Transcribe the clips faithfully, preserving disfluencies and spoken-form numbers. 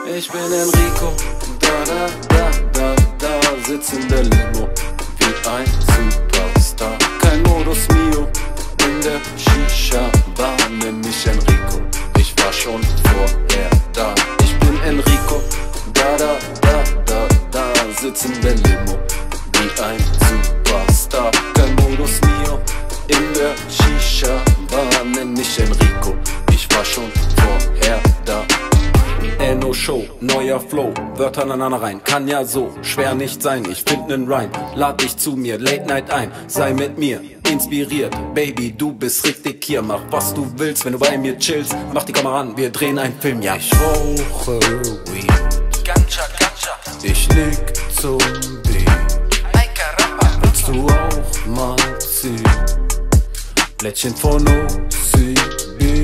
Ich bin Enrico, da, da, da, da, da, sitz in der Limo, wie ein Superstar. Kein Modus Mio, in der Shisha-Bar, nenn mich Enrico, ich war schon vorher da. Ich bin Enrico, da, da, da, da, da, sitz in der Limo, wie ein Superstar. Kein Modus Mio, in der Shisha-Bar, nenn mich Enrico, ich war schon vorher da. Enno Show, neuer Flow, Wörter aneinander rein, kann ja so schwer nicht sein. Ich find nen Rhyme, lad dich zu mir, Late Night ein, sei mit mir inspiriert. Baby, du bist richtig hier, mach was du willst, wenn du bei mir chillst. Mach die Kamera an, wir drehen einen Film, ja. Ich rauche Weed, Ganja, Ganja, ich lieg zum Beat. ay caramba, Willst du auch mal ziehen? Blättchen von O C B.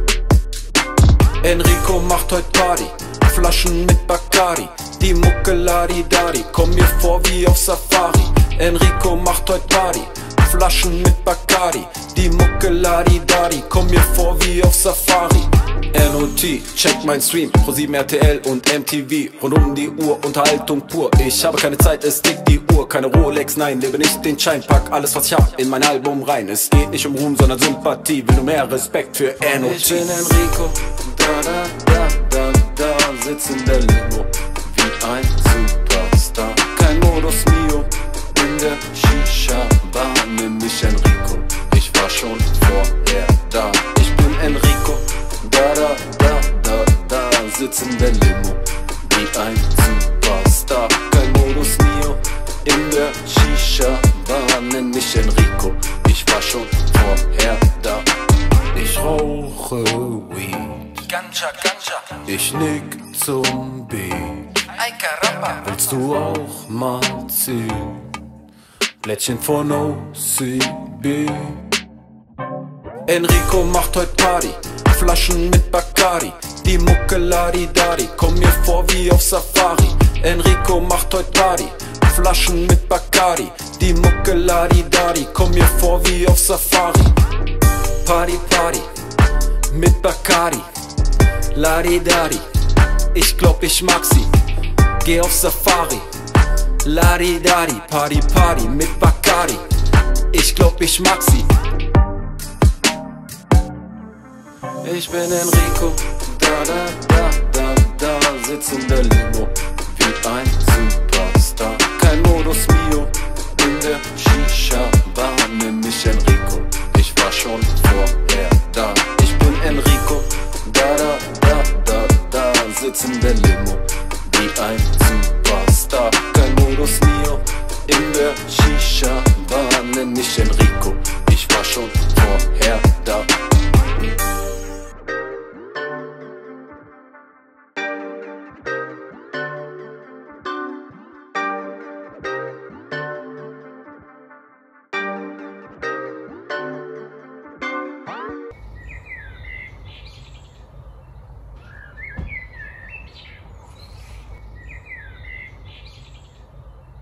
Enrico macht heut Party, Flaschen mit Bacardi, die Mucke Ladi-Dadi, komm mir vor wie auf Safari. Enrico macht heut Party, Flaschen mit Bacardi, die Mucke Ladi-Dadi, komm mir vor wie auf Safari. N O T, check mein Stream, ProSieben, R T L und M T V, rund um die Uhr, Unterhaltung pur. Ich habe keine Zeit, es tickt die Uhr, keine Rolex, nein, lebe nicht den Schein, pack alles was ich hab in mein Album rein. Es geht nicht um Ruhm, sondern Sympathie, will nur mehr Respekt für N O T. Ich bin Enrico, da, da, da, da, da, sitz in der Limo, wie ein Superstar. Kein Modus Mio, in der Shisha-Bar, nenn mich Enrico, ich war schon vorher da. Ich bin Enrico, da, da, da, da, da, sitz in der Limo, wie ein Superstar. Kein Modus Mio, in der Shisha-Bar, nenn mich Enrico, ich war schon vorher da. Ich rauche Weed, Ganja, Ganja, ich nick zum Beat. ay caramba, Willst du auch mal ziehen? Blättchen von O C B. Enrico macht heut Party, Flaschen mit Bacardi, die Mucke Ladi-Dadi, komm mir vor wie auf Safari. Enrico macht heut Party, Flaschen mit Bacardi, die Mucke Ladi-Dadi, komm mir vor wie auf Safari. Party, Party, mit Bacardi, Ladi-Dadi, ich glaub ich mag sie, geh auf Safari. Ladi-Dadi, Party, Party, mit Bacardi, ich glaub ich mag sie. Ich bin Enrico, da, da, da, da, da, sitz in der Limo, wie ein Superstar. Kein Modus Mio, in der Shisha-Bar, nenn mich Enrico, ich war schon vorher da. Ich bin Enrico, da, da, da, da, da, sitz in der Limo, wie ein Superstar. Kein Modus Mio, in der Shisha-Bar, nenn mich Enrico,